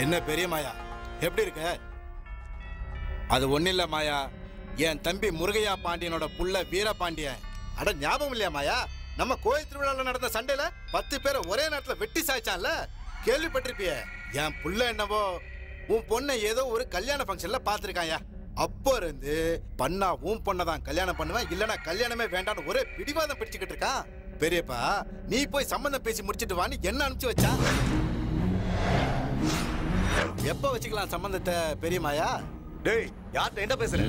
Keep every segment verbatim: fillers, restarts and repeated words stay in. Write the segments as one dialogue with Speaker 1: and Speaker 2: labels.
Speaker 1: என்ன பெரிய மாயா, எப்படி இருக்க? அது ஒன்னும் இல்ல மாயா, என் தம்பி முருகையா பாண்டியனோட புள்ள வீரபாண்டியன். அட ஞாபகம் இல்லையா மாயா, நம்ம கோயில் திருவிழாவில் நடந்த சண்டையில பத்து பேரை ஒரே நேரத்துல வெட்டி சாய்ச்சான்ல, கேள்விப்பட்டிருப்பிய. என் புள்ள என்னவோ உன் பொண்ணை ஏதோ ஒரு கல்யாண ஃபங்க்ஷன்ல பாத்துருக்காயா. அப்போ இருந்து பண்ணா உன் பொண்ணை தான் கல்யாணம் பண்ணுவேன், இல்லனா கல்யாணமே வேண்டான்னு ஒரே பிடிவாதம் பிடிச்சுக்கிட்டு இருக்கான். பெரியப்பா, நீ போய் சம்பந்தம் பேசி முடிச்சிட்டு வான்னு என்ன அனுப்பிச்சு வச்சா. எப்ப வச்சுக்கலாம் சம்பந்தத்தை பெரியமாயா?
Speaker 2: டேய், யார்கிட்ட என்ன பேசுற?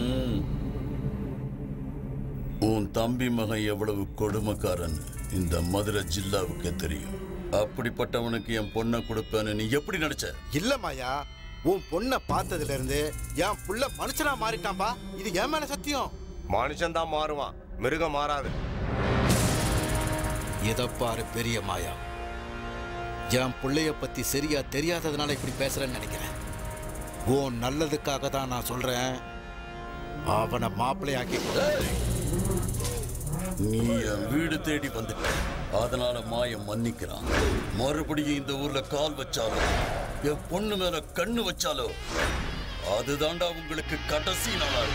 Speaker 3: உன் தம்பி மகன் எவ்வளவு கொடுமைக்காரன் இந்த மதுரை ஜில்லாவுக்கு தெரியும். அப்படிப்பட்டவனுக்கு என் பொண்ணை கொடுப்பேன்னு நீ எப்படி நினைச்ச?
Speaker 1: இல்ல மாயா, உன் பொண்ணை பார்த்ததுல இருந்து என் புள்ள மனுஷனா மாறிட்டான்பா. இது என் மேல சத்தியம்.
Speaker 2: மனுஷன் தான் மாறுவான், மிருகம் மாறாது.
Speaker 1: எதப்பாரு பெரிய மாயா, என் பிள்ளைய பத்தி சரியா தெரியாததுனால இப்படி பேசுறேன்னு நினைக்கிறேன். உன் நல்லதுக்காக தான் நான் சொல்றேன். அவனை மாப்பிள்ளையாக்கி
Speaker 3: நீ என் வீடு தேடி வந்துட்ட, அதனால மாயம் மன்னிக்கிறான். மறுபடியும் இந்த ஊர்ல கால் வச்சாலோ என் பொண்ணு மேல கண்ணு வச்சாலோ அதுதாண்டா உங்களுக்கு கடைசி நாளா.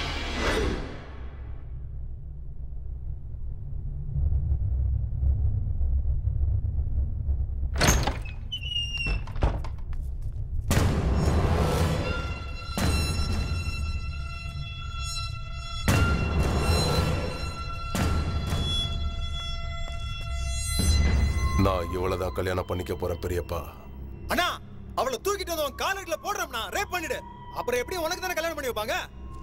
Speaker 2: நான் இவ்வளவுதான் கல்யாணம் பண்ணிக்க போறேன் பெரியப்பா.
Speaker 4: அண்ணா, அவளை தூக்கிட்டு வந்து உன் காலர்ல போடுறோம்னா ரேப் பண்ணிடு. அப்புறம் எப்படி உனக்கு தானே கல்யாணம் பண்ணி வைப்பாங்க?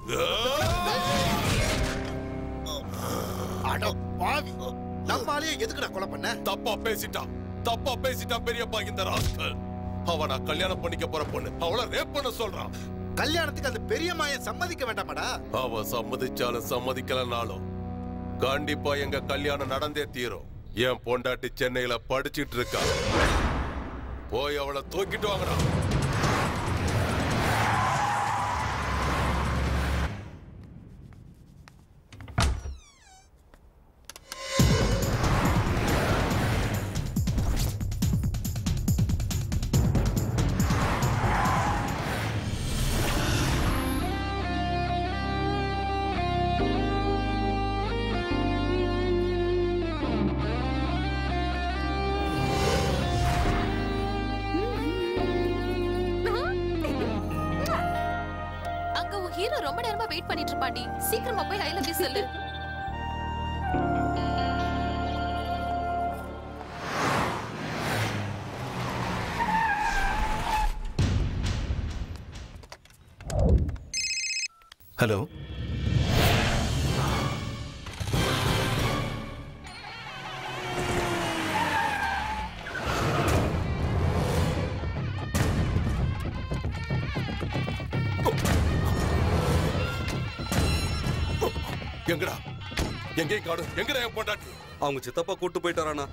Speaker 1: அட பாவி, நம்மாலே எதுக்குடா கொலை பண்ண?
Speaker 2: தப்பா பேசிட்டான், தப்பா பேசிட்டான் பெரியப்பா இந்த ராஸ்கல். அவனை கல்யாணம் பண்ணிக்க போற பொண்ணு அவளை ரேப் பண்ண சொல்றான்.
Speaker 1: கல்யாணத்துக்கு அந்த பெரிய மாயன் சம்மதிக்க வேண்டாமாடா?
Speaker 2: அவ சம்மதிச்சாலும் சம்மதிக்கலனாலும் கண்டிப்பா எங்க கல்யாணம் நடந்தே தீரும். என் பொண்டாட்டி சென்னையில படிச்சிட்டு இருக்கா, போய் அவளை தூக்கிட்டு வாங்கடா.
Speaker 5: ரொம்ப நேரமா வெயிட் பண்ணிட்டு இருப்பாண்டி, சீக்கிரமா போய் ஐ லவ் யூ சொல்லு.
Speaker 6: ஹலோ,
Speaker 2: எங்கடா எங்கே காடு? எங்கடா என் பொண்டாட்டி?
Speaker 7: அவங்க சித்தப்பா கூட்டு போயிட்டாரானா?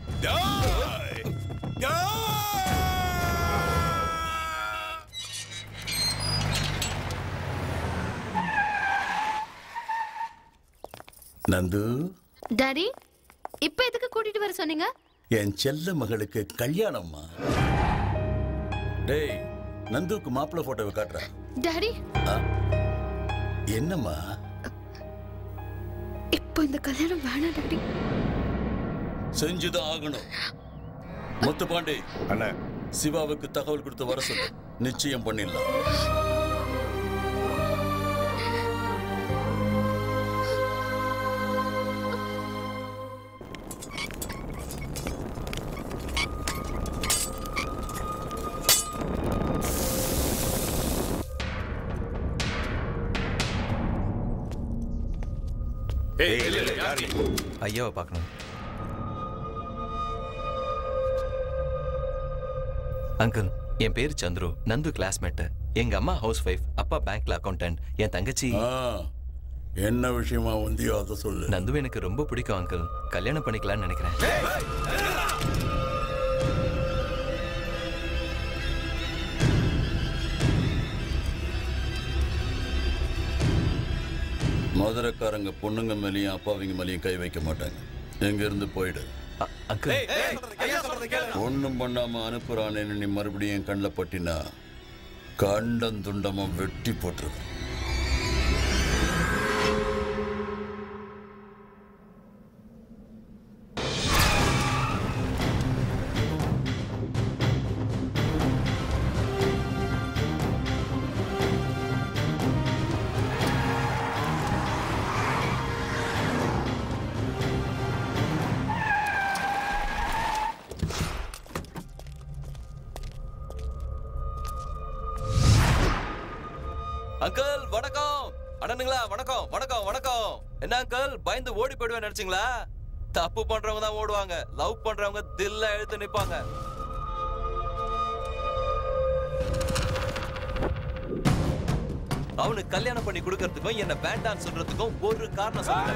Speaker 3: நந்து,
Speaker 5: டாடி, இப்ப எதுக்கு கூட்டிட்டு வர சொன்னீங்க?
Speaker 3: என் செல்ல மகளுக்கு கல்யாணம்மா. டேய், நந்துக்கு மாப்பிள்ளை போட்டோவை காட்டுறா.
Speaker 5: டாடி,
Speaker 3: என்னம்மா?
Speaker 5: இப்போ இந்த கல்யாணம் வேணாம் டாடி.
Speaker 3: செஞ்சுதான் ஆகணும். முத்துப்பாண்டி
Speaker 2: அண்ணா,
Speaker 3: சிவாவுக்கு தகவல் கொடுத்து வர சொல்லு, நிச்சயம் பண்ணிடலாம்.
Speaker 6: ஐயாவை பார்க்கணும். அங்கிள், என் பேரு சந்துரு, நந்து கிளாஸ்மேட். எங்க அம்மா ஹவுஸ் வைஃப், அப்பா பேங்க்ல அக்கௌண்டன்ட். என் தங்கச்சி.
Speaker 3: என்ன விஷயமா வந்தியோ அதை சொல்லு.
Speaker 6: நந்து எனக்கு ரொம்ப பிடிக்கும் அங்கிள், கல்யாணம் பண்ணிக்கலாம்னு நினைக்கிறேன்.
Speaker 3: மதுரைக்காரங்க பொண்ணுங்க மேலேயும் அப்பாவிங்க மேலேயும் கை வைக்க மாட்டாங்க. எங்க இருந்து போயிடு.
Speaker 6: அங்கிள்,
Speaker 3: ஒண்ணும் பண்ணாம அனுப்புறானேன்னு நீ மறுபடியும் கண்ணில் பட்டினா கண்டந்துண்டமா வெட்டி போட்டுருது.
Speaker 6: அங்கிள் வணக்கம். அண்ணனுங்களா வணக்கம் வணக்கம் வணக்கம். என்ன அங்கிள் பயந்து ஓடி போயிடுவேன் நினைச்சீங்களா? தப்பு பண்றவங்க தான் ஓடுவாங்க, லவ் பண்றவங்க தில்ல எழுத்து நிப்பாங்க. அவனுக்கு கல்யாணம் பண்ணி கொடுக்கறதுக்கும் என்ன வேண்டான்னு சொல்றதுக்கும் ஒரு காரணம் சொல்லுங்க.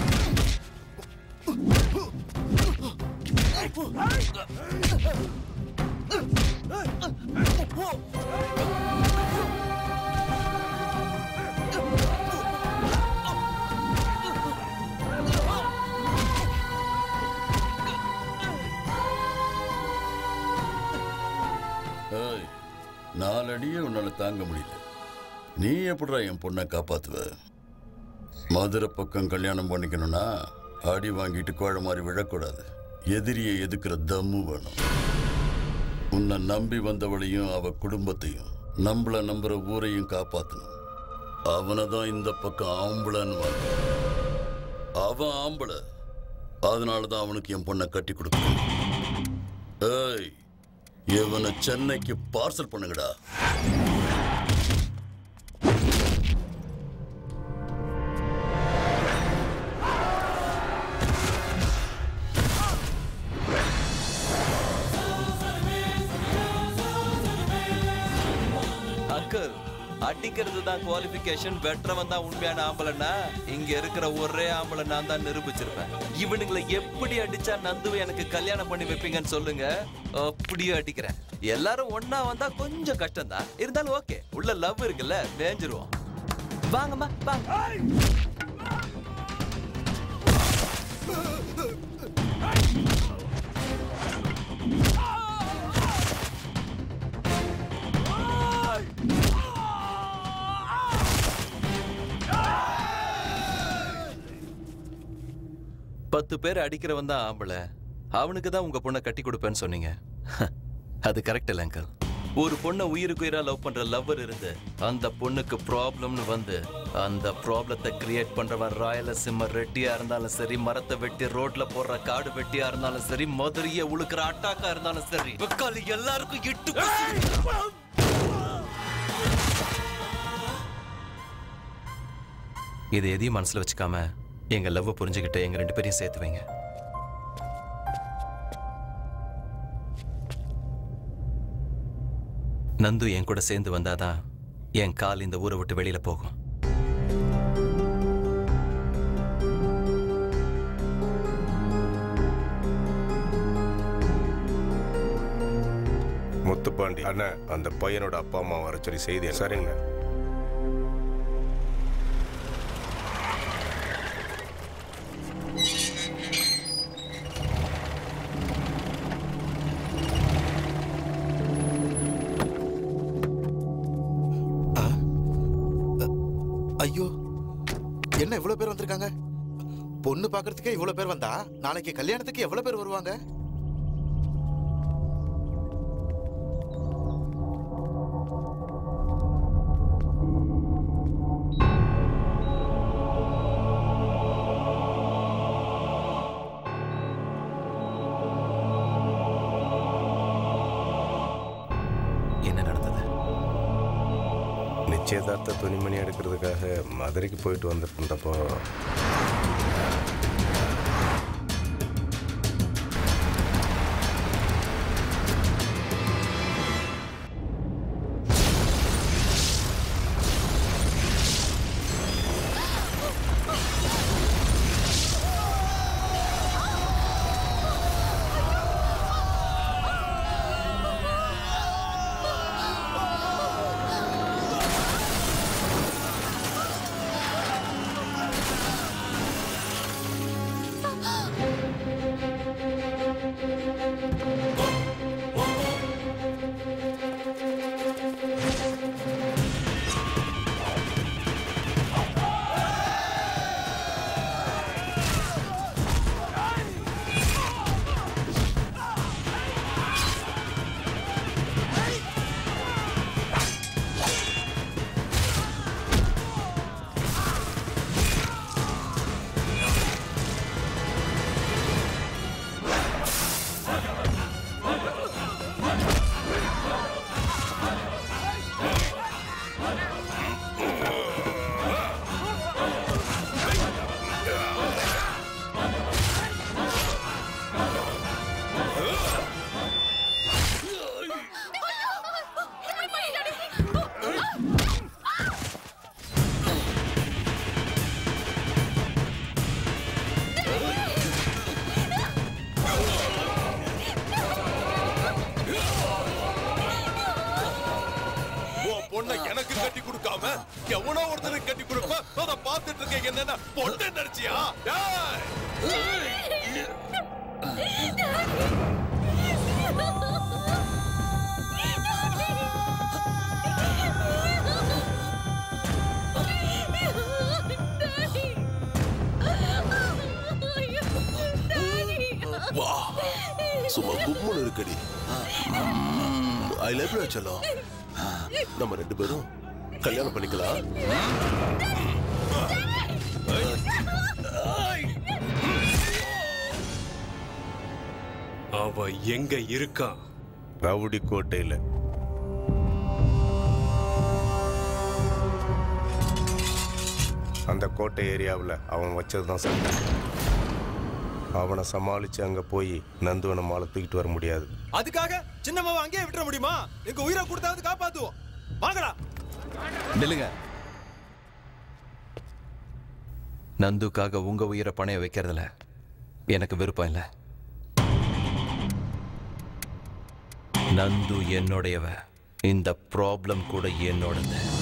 Speaker 3: நாலடியே உன்னால தாங்க முடியல. நீ எப்படிடா என் பொண்ணை காப்பாத்துவ? மதுரை பக்கம் கல்யாணம் பண்ணிக்கணும்னா அடி வாங்கிட்டு கோழ மாதிரி விழக்கூடாது. எதிரியை எதுக்குற தம்மு வேணும். உன்னை நம்பி வந்தவளையும் அவ குடும்பத்தையும் நம்மள நம்புற ஊரையும் காப்பாத்தணும். அவனை தான் இந்த பக்கம் ஆம்பளைன்னு வாங்க. அவன் ஆம்பளை, அதனாலதான் அவனுக்கு என் பொண்ணை கட்டி கொடுக்கணும். ஏய், இவனை சென்னைக்கு பார்சல் பண்ணுங்கடா.
Speaker 6: அங்கிள், அடிக்கிறது தான் குவாலிஃபிகேஷன், வெற்றவன் தான் உண்மையான ஆம்பளைன்னா இங்க இருக்கிற ஒரே ஆம்பளை நான் தான் நிரூபிச்சிருப்பேன். இவனுங்களை எப்படி அடிச்சா நந்துவை எனக்கு கல்யாணம் பண்ணி வைப்பீங்கன்னு சொல்லுங்க, அப்படியே அடிக்கிறேன். எல்லாரும் ஒன்னா வந்தா கொஞ்சம் கஷ்டம் தான், இருந்தாலும் ஓகே. உள்ள லவ் இருக்குல்ல, மேஞ்சிருவோம். வாங்கம்மா வாங்க. பத்து பேர் அடிக்கிறவன் தான் ஆம்பளை, அவனுக்கு தான் உங்க பொண்ணை கட்டி கொடுப்பேன்னு சொன்னீங்க. அது கரெக்ட் இல்ல அங்கிள். ஒரு பொண்ணை உயிருக்கு உயிரா லவ் பண்ற லவ்வர் இருந்து அந்த பொண்ணுக்கு ப்ராப்ளம்னு வந்து அந்த ப்ராப்ளத்தை கிரியேட் பண்றவன் ராயலசீமா ரெட்டியா இருந்தாலும் சரி, மரத்தை வெட்டி ரோட்ல போடுற காடு வெட்டியா இருந்தாலும் சரி, மதுரைய உழுக்கிற அட்டாக்கா இருந்தாலும் சரி, வெக்காலி எல்லாருக்கும் இட்டு. இது எதையும் மனசுல வச்சுக்காம எங்க லவ் புரிஞ்சுக்கிட்டு எங்க ரெண்டு பேரையும் சேர்த்து வைங்க. நந்து என் கூட சேர்ந்து வந்தாதான் என் கால் இந்த ஊரை விட்டு வெளியில போகும்.
Speaker 2: முத்துப்பாண்டி அண்ணா, அந்த பையனோட அப்பா அம்மா வர சொல்லி செய்தி. சரிங்க.
Speaker 1: ஐயோ, என்ன இவ்வளவு பேர் வந்திருக்காங்க? பொண்ணு பாக்குறதுக்கே இவ்வளவு பேர் வந்தா நாளைக்கு கல்யாணத்துக்கு எவ்வளவு பேர் வருவாங்க?
Speaker 6: என்ன நடந்தது?
Speaker 2: நிச்சயதார்த்த துணிமணி எடுக்கிறதுக்காக மதுரைக்கு போயிட்டு வந்துருந்தப்போ கொடுக்காம எவனோ ஒருத்தருக்கு கட்டி கொடுப்ப அதை பார்த்துட்டு இருக்க என்னன்னா பொண்ணு நினைச்சியா? வா சும்மா கும்முன்னு இருக்கடி. ஐ லவ் யூ செல்லம். நம்ம ரெண்டு பேரும் கல்யாணம் பண்ணிக்கலாம்.
Speaker 7: அவ எங்க இருக்கா?
Speaker 2: ரவுடி கோட்டையில.
Speaker 8: அந்த கோட்டை ஏரியாவில் அவன் வச்சதுதான் சண்டை. அவனை சமாளிச்சு அங்க போய் நந்துவனை மாலை தூக்கிட்டு வர முடியாது.
Speaker 4: அதுக்காக சின்னம்மாவை அங்கேயே விட்டுற முடியுமா? எங்க உயிரை கொடுத்தாவது காப்பாத்துவோம். வாங்கடா.
Speaker 6: நில்லுங்க. நந்துக்காக உங்க உயிரை பணைய வைக்கிறதுல எனக்கு விருப்பம் இல்லை. நந்து என்னுடையவ. இந்த ப்ராப்ளம் கூட என்னோடது.